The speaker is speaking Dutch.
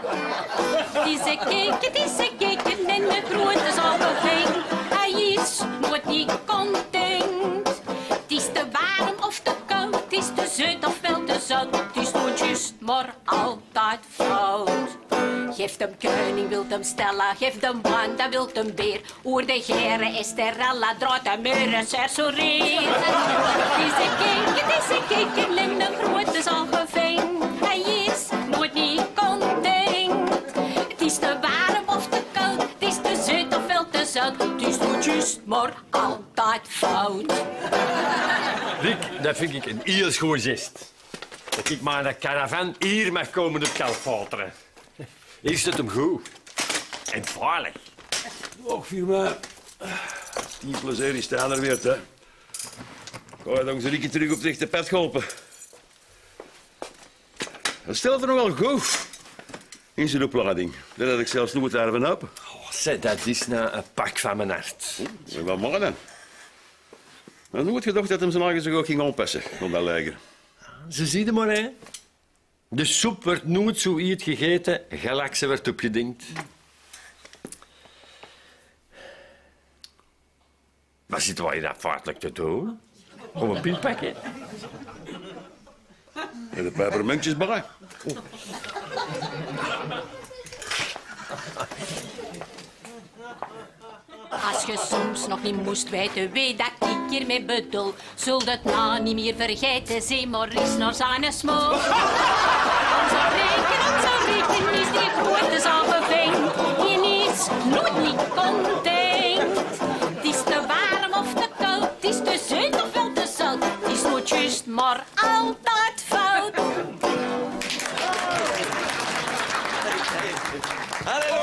Het is een keken en de grote zalving. Hij is nooit niet content. Het is te warm of te koud, het is te zoet of wel te zout. Het is nooit juist, maar altijd fout. Geef hem koning, wilt hem Stella, geef hem Wanda, wilt hem beer. Oer de gere Esterella, draait hem meer een sersoreer. Het is een keken en de grote zalving. Hij is nooit niet content. Het is te warm of te koud, het is te zoet of wel te zout. Het is nooit juist, maar altijd fout. Rick, dat vind ik een heel schoon gest. Dat ik maar een caravan hier mag komen op Kalfateren. Hier zit hem goed. En veilig. Och, firma. 10 plezier is er weer, hè. Ga je dan Ricky terug op het rechte pad geholpen. Dat stelt er nog wel goed. In zijn opleiding. Dat had ik zelfs nog moeten erven op. Oh, zeg, dat is nou een pak van mijn hart. Wat mag dan? Dan nooit gedacht dat hem zijn eigen zich ook ging aanpassen op dat leger. Ze zien het maar, hè. De soep wordt nooit zo iets gegeten, gelijk ze werd opgedinkt. Wat zit wij dat vaartelijk te doen? Om een pil pakken. En de pepermuntjes bij. Als je soms nog niet moest weten wie dat ik hiermee bedoel, zult het nou niet meer vergeten, zie Maurice naar zijn smoel. Onze reken is die grote zalving, die is nooit niet content. Het is te warm of te koud, het is te zoet of wel te zout, het is nooit juist, maar altijd fout. Halleluja!